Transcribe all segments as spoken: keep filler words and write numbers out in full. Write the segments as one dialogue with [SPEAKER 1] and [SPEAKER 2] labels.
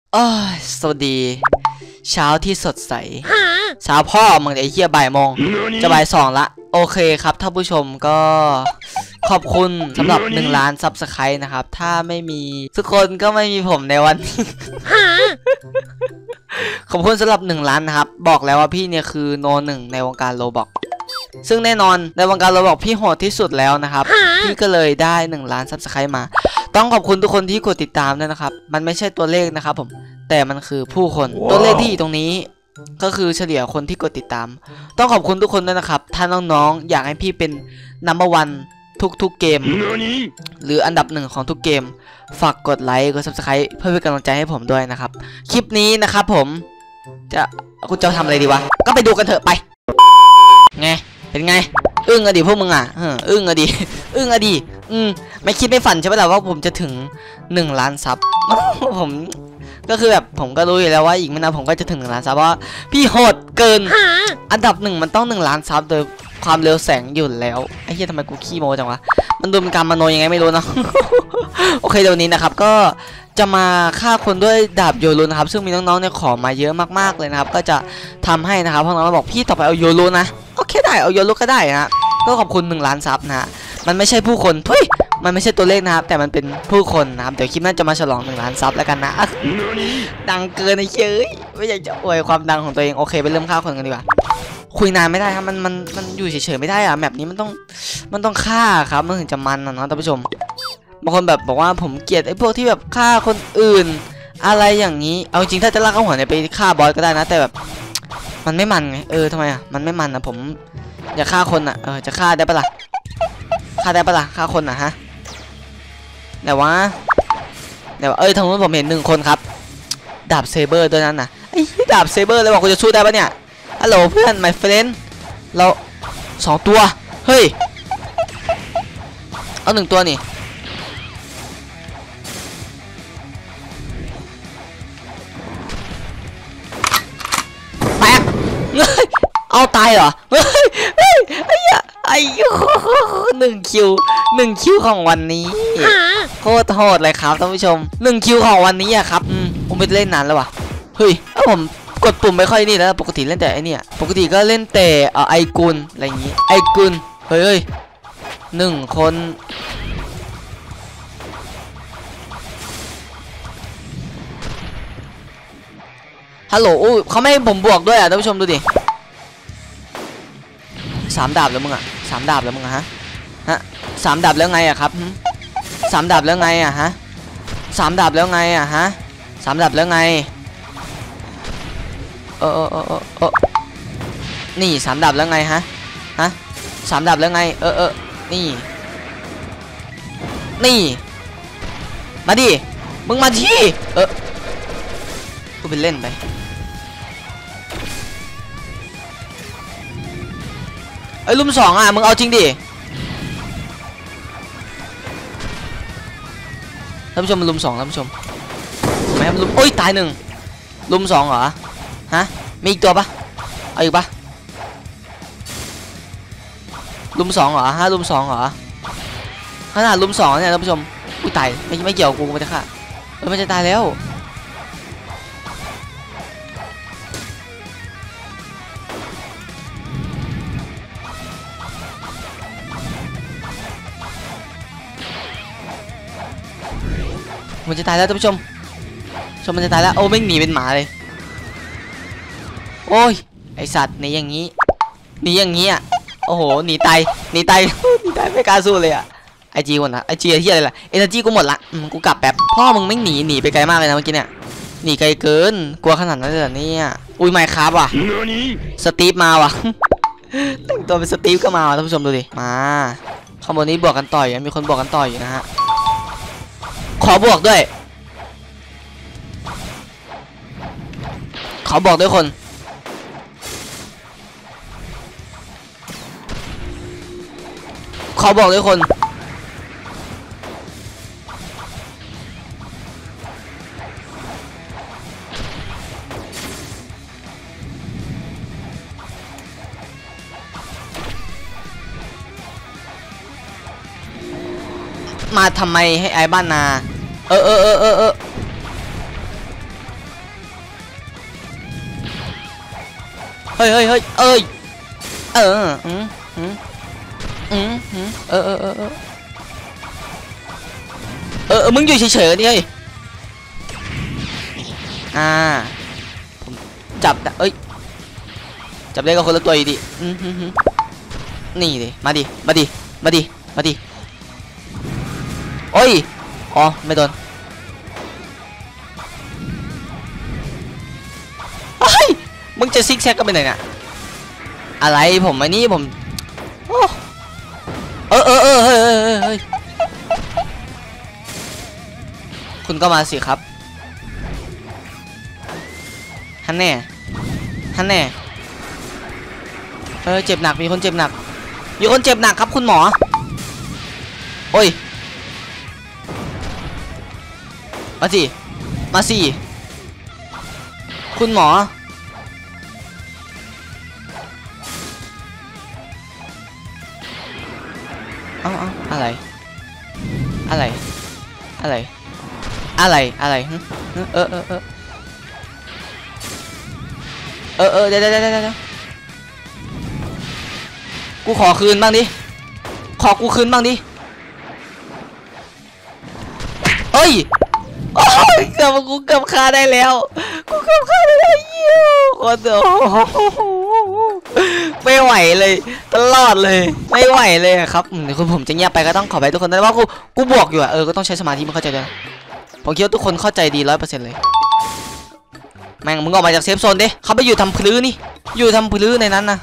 [SPEAKER 1] โอ้ยสวัสดีเช้าที่สดใสเช้าพ่อมึงไอ้เหี้ยบ่ายโมงจะบ่ายสองละโอเคครับท่านผู้ชมก็ขอบคุณสำหรับหนึ่งล้านซับสไครต์นะครับถ้าไม่มีทุกคนก็ไม่มีผมในวันนี้ ขอบคุณสำหรับหนึ่งล้านนะครับบอกแล้วว่าพี่เนี่ยคือโนหนึ่งในวงการโรบล็อกซึ่งแน่นอนในวงการโรบล็อกพี่โหดที่สุดแล้วนะครับพี่ก็เลยได้หนึ่งล้านซับสไครต์มาต้องขอบคุณทุกคนที่กดติดตามด้วยนะครับมันไม่ใช่ตัวเลขนะครับผมแต่มันคือผู้คน wow. ตัวเลขที่อยู่ตรงนี้ก็คือเฉลี่ยคนที่กดติดตามต้องขอบคุณทุกคนด้วยนะครับถ้าน้องๆอยากให้พี่เป็นนัมเบอร์วันทุกๆเกมหรืออันดับหนึ่งของทุกเกมฝากกดไลค์กด ซับสไครบ์ เพื่อเป็นกำลังใจให้ผมด้วยนะครับคลิปนี้นะครับผมจะคุณจะทำอะไรดีวะก็ไปดูกันเถอะไปไงเป็นไงอึ้งอะดิพวกมึงอ่ะอึ้งอะดิอึ้งอะดิอืมไม่คิดไม่ฝันใช่ไหมล่ะว่าผมจะถึงหนึ่งล้านซับผมก็คือแบบผมก็รู้อยู่แล้วว่าอีกไม่นานผมก็จะถึงหนึ่งล้านซับเพราะพี่โหดเกินอันดับหนึ่งมันต้องหนึ่งล้านซับโดยความเร็วแสงหยุ่นแล้วไอ้เหี้ยทำไมกูขี้โมจังวะมันดูเป็นการมโนยังไงไม่รู้นะ โอเคเดี๋ยวนี้นะครับก็จะมาฆ่าคนด้วยดาบโยรุนะครับซึ่งมีน้องๆเนี่ยขอมาเยอะมากๆเลยนะครับก็จะทำให้นะครับพวกน้องๆบอกพี่ต่อไปเอาโยรุนะโอเคได้เอาโยรุก็ได้นะก็ขอบคุณหนึ่งล้านซับนะฮะมันไม่ใช่ผู้คนทุยมันไม่ใช่ตัวเลขนะครับแต่มันเป็นผู้คนนะครับเดี๋ยวคลิปหน้าจะมาฉลองหนึ่งล้านซับแล้วกันนะดังเกินไอ้เชยไม่อยากจะอวยความดังของตัวเองโอเคไปเริ่มฆ่าคนกันดีกว่าคุยนานไม่ได้ครับมันมันมันอยู่เฉยๆไม่ได้อะแบบนี้มันต้องมันต้องฆ่าครับมันถึงจะมันนะท่านผู้ชมบางคนแบบบอกว่าผมเกลียดไอ้พวกที่แบบฆ่าคนอื่นอะไรอย่างนี้เอาจริงถ้าจะลากเข้าหัวเนี่ยไปฆ่าบอสก็ได้นะแต่แบบมันไม่มันไงเออทำไมอ่ะมันไม่มันอ่ะผมอยากฆ่าคนอ่ะเออจะฆ่าได้ปะล่ะฆ่าได้ปะล่ะฆ่าคนอ่ะฮะเดี๋ยววะเดี๋ยวเอ้ยทางนู้นผมเห็นหนึ่งคนครับดาบเซเบอร์ด้วยนั้นน่ะไอ้ดาบเซเบอร์เลยบอกกูจะสู้ได้ปะเนี่ยฮัลโหลเพื่อน my friend เราสองตัวเฮ้ยเอาหนึ่งตัวนี่แตกเอาตายเหรอเฮ้ยไอ้ไอ้หนึ่งคิวหนึ่งคิวของวันนี้โคตรโหดเลยครับท่านผู้ชมหนึ่งคิวของวันนี้อะครับอืมผมไปเล่นนานแล้ววะเฮ้ยเอ้าผมกดปุ่มไม่ค่อยนี่แล้วปกติเล่นแต่ไอเนี่ยปกติก็เล่นแต่เอ่อไอกุลอะไรอย่างงี้ไอกุลเฮ้ยหนึ่งคนฮัลโหลเขาไม่ให้ผมบวกด้วยอ่ะท่านผู้ชมดูดิสามดาบแล้วมึงอ่ะสามดาบแล้วมึงอะฮะฮะสามดาบแล้วไงอ่ะครับสามดาบแล้วไงอ่ะฮะสามดาบแล้วไงอ่ะฮะสามดาบแล้วไงเออเออเออเออนี่สามดาบแล้วไงฮะฮะสามดาบแล้วไงเออเออนี่นี่มาดิมึงมาที่เออกูไปเล่นไปไอ้ลุมสองอ่ะมึงเอาจริงดิท่านผู้ชมมันลุมสองท่านผู้ชมไม่ให้มันลุมโอ้ยตายหนึ่งลุมสองเหรอฮะมีอีกตัวปะเอาอีกปะลุมสองเหรอฮะลุมสองเหรอขนาดลุมสองเนี่ยท่านผู้ชมอุ้ยตายไม่ไม่เกี่ยวกูไม่ได้ค่ะเออมันจะตายแล้วมันจะตายแล้วท่านผู้ชมชมมันจะตายแล้วโอ้ไม่หนีเป็นหมาเลยโอ้ยไอสัตว์หนีอย่างนี้หนีอย่างนี้อ่ะโอ้โหหนีตายหนีตายหนีตายไม่กล้าสู้เลยอ่ะไอจีหมดละไอจีที่อะไรล่ะเอเนอร์จีกูหมดละอืมกูกลับแบบพ่อมึงไม่หนีหนีไปไกลมากเลยนะเมื่อกี้เนี่ยหนีไกลเกินกลัวขนาดนั้นเลยเหรอเนี่ยอุ้ยไมค์ครับว่ะสตีฟมาว่ะแต่งตัวเป็นสตีฟก็มาท่านผู้ชมดูดิมาข้างบนนี้บวกกันต่อยมีคนบวกกันต่อยอยู่นะฮะขอบวกด้วยขอบอกด้วยคนขอบอกด้วยคนมาทำไมให้ไอ้บ้านนาเออเออเออเออเออเฮ้ยเฮ้ยเฮ้ยเอ้ยเอออืมอืมอืมอืมเออเออเออเออเออมึงอยู่เฉยๆนี่เฮ้ยอ่าผมจับเอ้ยจับได้ก็คนละตัวอยู่ดิอืมอืมนี่ดิมาดิมาดิมาดิมาดิโอ้ยอ๋อไม่โดนเฮ้ยมึงจะซิกแซกก็ไปไหนเนี่ยอะไรผมไอ้นี่ผมโอ้เออเออเออเฮ้ยเฮ้ยเฮ้ยคุณก็มาสิครับฮันแน่ฮันแน่เออเจ็บหนักมีคนเจ็บหนักมีคนเจ็บหนักครับคุณหมอโอ้ยมาสิมาสิคุณหมอเอาเอาอะไรอะไรอะไรอะไรอะไรเออเออเออเออเออเดี๋ยวเดี๋ยวเดี๋ยวกูขอคืนบ้างดิขอกูคืนบ้างดิเอ้ยโอ้ยเกือบกูเกือบฆ่าได้แล้วกูเกือบฆ่าได้แล้วยิ่วโอ้โหไม่ไหวเลยตลอดเลยไม่ไหวเลยครับคุณผมจะเงียบไปก็ต้องขอไปทุกคนนะว่ากูกูบวกอยู่อะเออก็ต้องใช้สมาธิมันเข้าใจด้วยผมคิดว่าทุกคนเข้าใจดีร้อยเปอร์เซ็นต์เลยแม่งมึงออกมาจากเซฟโซนดิเขาไปอยู่ทำพลื้นี่อยู่ทำพลื้ในนั้นนะ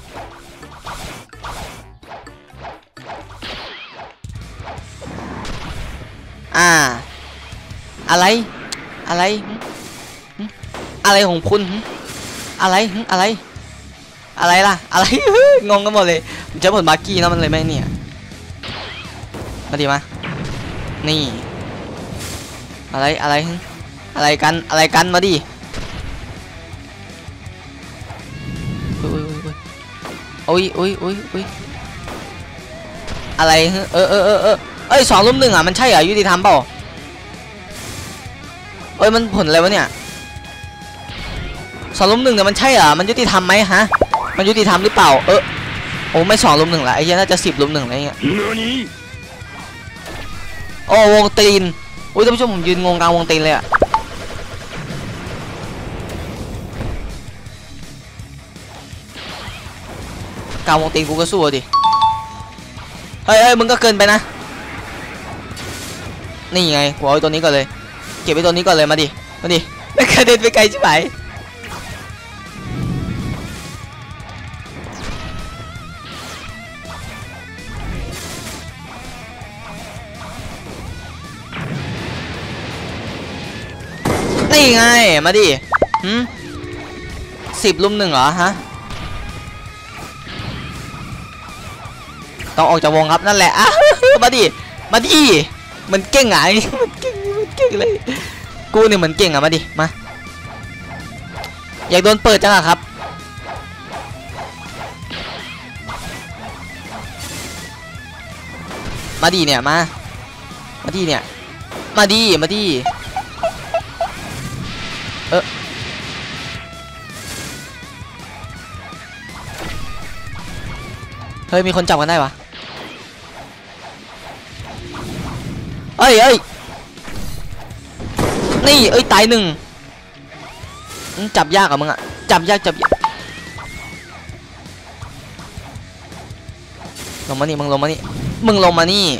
[SPEAKER 1] อ่าอะไรอะไรอะไรของคุณอะไรอะไรอะไรล่ะอะไรงงกันหมดเลยผมใช้ผลบาร์กี้นะมันเลยแม่เนี่ยมาดีมานี่อะไรอะไรอะไรกันอะไรกันมาดิโอ้ยโอ้ยโอ้ยโอ้ยอะไรเออเออเออเออเอ้ยสองลุมหนึ่งอ่ะมันใช่เหรอยุติธรรมเปล่าเอ้ยมันผลอะไรวะเนี่ยสองลุมหนึ่งเนี่ยมันใช่เหรอมันยุติธรรมไหมฮะมันยุติธรรมหรือเปล่าเออโอ้ไม่สองลุมหนึ่งละไอ้เหี้ยน่าจะสิบลุมหนึ่งอะไรเงี้ยโอ้วงตีนอุ้ยท่านผู้ชมผมยืนงงกลางวงตีนเลยอะกลางวงตีนกูก็สู้ดิเฮ้ยเฮ้ยมึงก็เกินไปนะนี่ไงหัวไอ้ตัวนี้ก่อนเลยเก็บไอ้ตัวนี้ก่อนเลยมาดิมาดิไม่กระเด็นไปไกลใช่ไหมนี่ไงมาดิหืมสิบลุมหนึ่งเหรอฮะต้องออกจากวงครับนั่นแหละอ่ะมาดิมาดิมันเก่งไงมันเก่งมันเก่งเลยกูเนี่ยเหมือนเก่งอ่ะมาดิมาอยากโดนเปิดจังอะครับมาดิเนี่ยมามาดิเนี่ยมาดิมาดิเออเฮ้ยมีคนจับกันได้ปะเอ้ยเอ้ยนี่เอ้ยตายหนึ่งจับยากอะมึงอะจับยากจับลงมานี่มึงลงมานี่มึงลงมานี่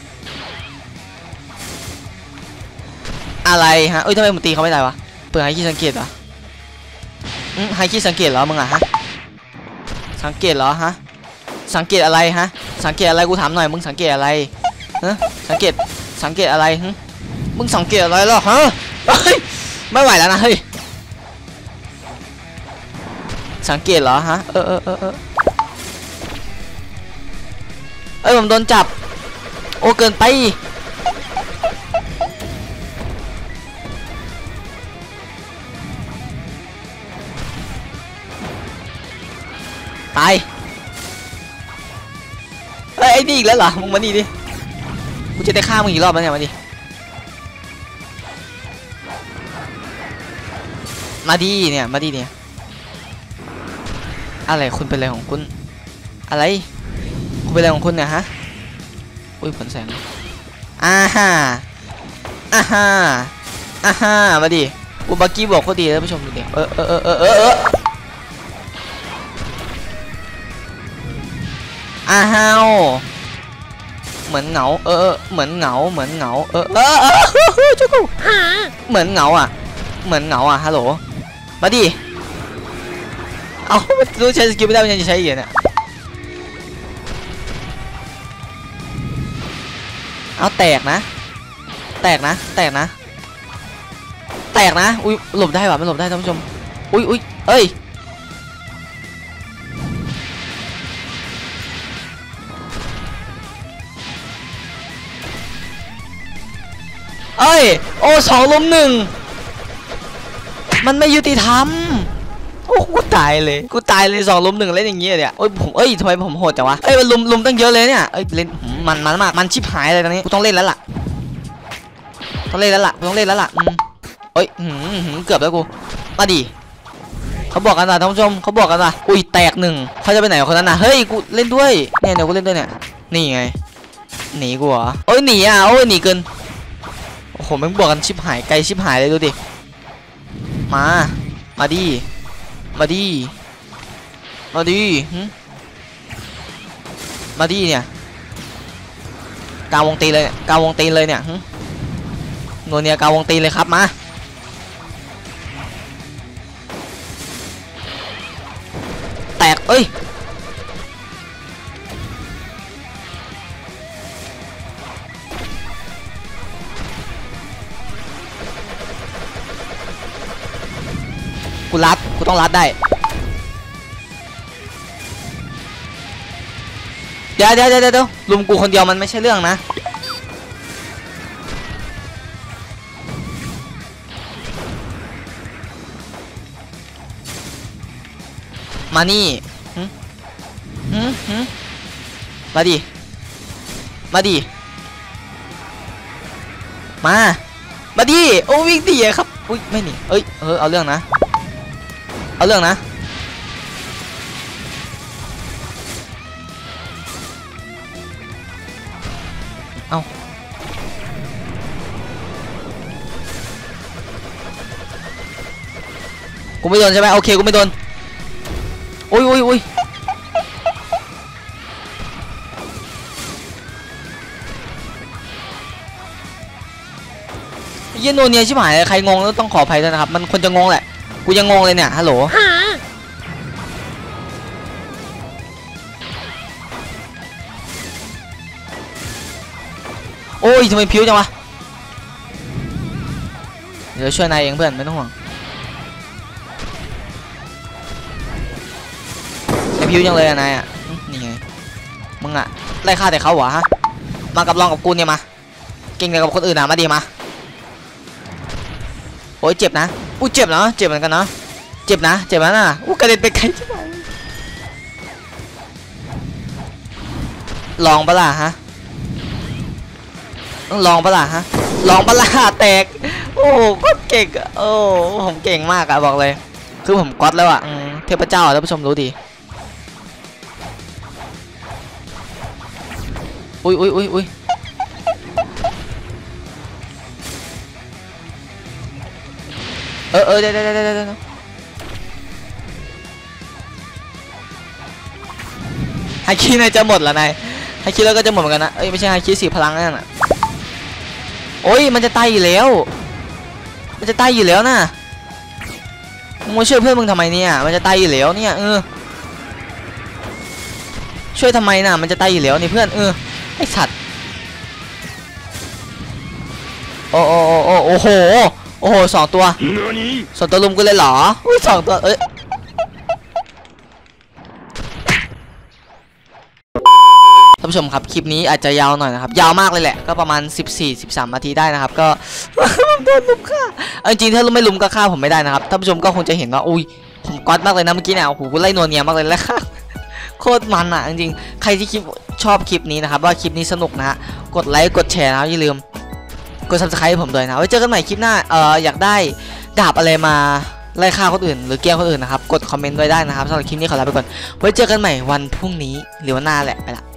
[SPEAKER 1] อะไรฮะเอ้ยทำไมมึงตีเขาไม่ได้วะเปิดไฮคีสังเกตเหรออืมไฮคีสังเกตเหรอมึงอะฮะสังเกตเหรอฮะสังเกตอะไรฮะสังเกตอะไรกูถามหน่อยมึงสังเกตอะไรฮะสังเกตสังเกตอะไรฮึมึงสังเกตอะไรหรอฮะเฮ้ยไม่ไหวแล้วนะเฮ้ยสังเกตเหรอฮะเออเออเออเออเอ้ยผมโดนจับโอ้เกินไปตายเอ้ยไอ้นี่อีกแล้วเหรอมึงมานี่ดิกูจะได้ฆ่ามึงอีกรอบแล้วเนี่ยมาดิมาดิเนี่ยมาดิเนี่ยอะไรคุณเป็นอะไรของคุณอะไรคุณเป็นอะไรของคุณเนี่ยฮะอุ้ยผลแสงอ่าฮ่าอ่าฮ่าอ่าฮ่ามาดิอุบักกี้บอกเขาดีท่านผู้ชมดูดิเออเออเออเออเอออ้าวเหมือนเหงาเออเหมือนเหงาเหมือนเหงาเออเออเออจุกูเหมือนเหงาอ่ะเหมือนเหงาอ่ะฮัลโหลมาดิเอารู้ใช้สกิลไม่ได้มันยังจะใช้อีกเนี่ยเอาแตกนะแตกนะแตกนะแตกนะอุ้ยหลบได้ป่ะไม่หลบได้ท่านผู้ชมอุ้ยอุ้ยเอ้ยเอ้ยโอ้สองล้มหนึ่งมันไม่ยุติธรรมโอ้กูตายเลยกูตายเลยสองล้มหนึ่งเล่นอย่างเงี้ยเนี่ยโอ้ยผมเอ้ยทำไมผมโหดจังวะเอ้ยมันลุมลุมตั้งเยอะเลยเนี่ยเอ้ยเล่นมันมันมากมันชิบหายเลยตอนนี้กูต้องเล่นแล้วล่ะต้องเล่นแล้วล่ะกูต้องเล่นแล้วล่ะอืมเอ้ยหืมเกือบแล้วกูมาดิเขาบอกกันนะท่านผู้ชมเขาบอกกันนะอุ้ยแตกหนึ่งเขาจะไปไหนคนนั้นนะเฮ้ยกูเล่นด้วยเนี่ยเดี๋ยวกูเล่นด้วยเนี่ยนี่ไงหนีกูเหรอโอ้ยหนีอ่ะโอ้ยหนีเกินโอ้โหมันบอกกันชิบหายไกลชิบหายเลยดูดิมามาดิมาดิมาดิมาดิเนี่ยกาวงตีเลยกาวงตีเลยเนี่ยโนเนียกาวงตีเลยครับมาแตกเอ้ยกูรัดกูต้องรัดได้เดี๋ยวเดี๋ยวเดี๋ยวเดี๋ยวลุมกูคนเดียวมันไม่ใช่เรื่องนะมานี่หืมหืมหืมมาดิมาดิมามาดิโอ้วิ่งดีครับอุ้ยไม่หนีเอ้ยเออเอาเรื่องนะเอาเรื่องนะเอากูไม่โดนใช่ไหมโอเคกูไม่โดนอุ้ยอุ้ยอุ้ยยี่โนเนียชิบหายใครงงแล้วต้องขออภัยด้วยนะครับมันคนจะงงแหละกูยังงงเลยเนี่ยฮัลโหลโอ้ยทำไมผิวจังวะเดี๋ยวช่วยนายเองเพื่อนไม่ต้องห่วงไอผิวจังเลยอะนายอะนี่ไงมึงอะไล่ฆ่าแต่เขาเหรอฮะมากับลองกับกูเนี่ยมาเก่งกับคนอื่นอะมาดีมาโอ้ยเจ็บนะอู้เจ็บเนาะเจ็บเหมือนกันเนาะเจ็บนะเจ็บนะน่ะอู้กระเด็นไปไกลใช่ไหมลองปะล่ะฮะต้องลองปะล่ะฮะลองปะล่ะแตกโอ้ก็เก่งโอ้ผมเก่งมากอะบอกเลยคือผมก๊อตแล้วอะเทพเจ้าท่านผู้ชมรู้ดีอุ้ยอุ้ยอุ้ยอุ้ยเออเออเดี๋ยวเดี๋ยวเดี๋ยวเดี๋ยวไฮคีนายจะหมดแล้วนายไฮคีแล้วก็จะหมดเหมือนกันนะเอ้ยไม่ใช่ไฮคีสีพลังนั่นน่ะโอ้ยมันจะตายอยู่แล้วมันจะตายอยู่แล้วนะมึงมาช่วยเพื่อนมึงทำไมเนี่ยมันจะตายอยู่แล้วเนี่ยเออช่วยทำไมน่ะมันจะตายอยู่แล้วนี่เพื่อนเออไอสัตว์โอ้โอ้โอ้โอ้โหโอ้โหสองตัวสองตัวลุมกูเลยเหรออุ้ยสองตัวเอ้ยท่านผู้ชมครับคลิปนี้อาจจะยาวหน่อยนะครับยาวมากเลยแหละก็ประมาณ สิบสี่ สิบสาม นาทีได้นะครับก็โดนลุมฆ่าจริงๆถ้าไม่ลุมก็ฆ่าผมไม่ได้นะครับท่านผู้ชมก็คงจะเห็นว่าอุ้ยผมก๊อตมากเลยนะเมื่อกี้เนี่ยโอ้โหกูไล่นวลเนียมากเลยแล้วค่ะโคตรมันอ่ะจริงๆใครที่คลิปชอบคลิปนี้นะครับว่าคลิปนี้สนุกนะฮะกดไลค์กดแชร์นะอย่าลืมกด ซับสไครบ์ ผมด้วยนะไว้เจอกันใหม่คลิปหน้าเอ่ออยากได้ดาบอะไรมาไล่ฆ่าคนอื่นหรือแกล้งคนอื่นนะครับกดคอมเมนต์ไว้ได้นะครับสำหรับคลิปนี้ขอลาไปก่อนไว้เจอกันใหม่วันพรุ่งนี้หรือวันหน้าแหละไปละ